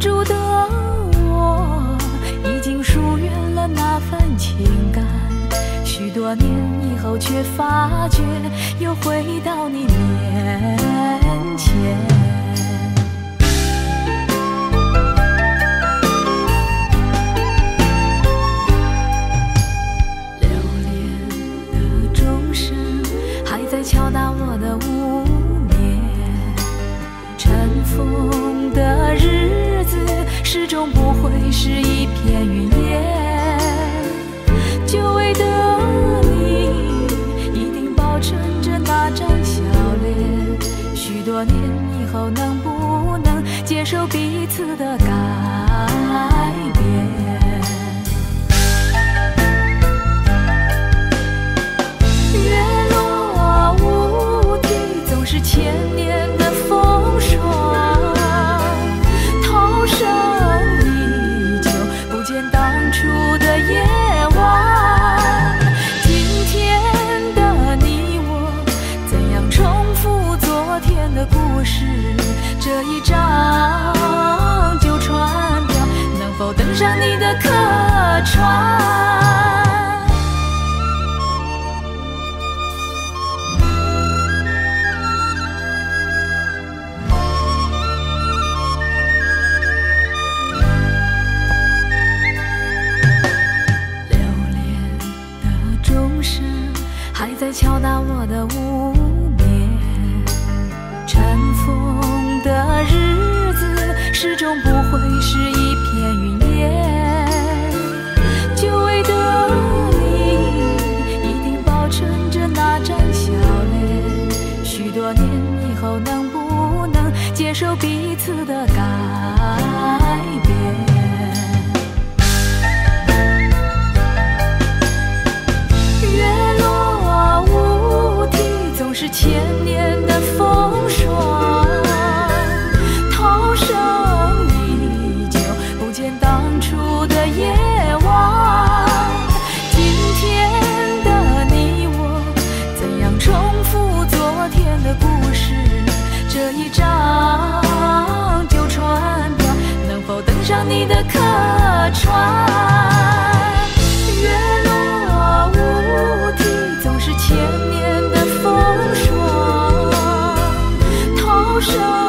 初的我，已经疏远了那份情感。许多年以后，却发觉又回到你面前。流连的钟声还在敲打我的无眠，尘封的日子始终不会是一片云烟。久违的你，一定保存着那张笑脸。许多年以后，能不能接受彼此的改变？月落乌啼，总是千年的风霜。涛声依旧，不见当初的夜晚。今天的你我，怎样重复昨天的故事？这一张旧船票，能否登上你的客船？还在敲打我的无眠，尘封的日子始终不会是一片云烟。久违的你，一定保存着那张笑脸。许多年以后，能不能接受彼此的改变？是千年的风霜，涛声依旧，不见当初的夜晚。今天的你我，怎样重复昨天的故事？这一张旧船票，能否登上你的客船？月落乌啼，总是千年的风霜，涛声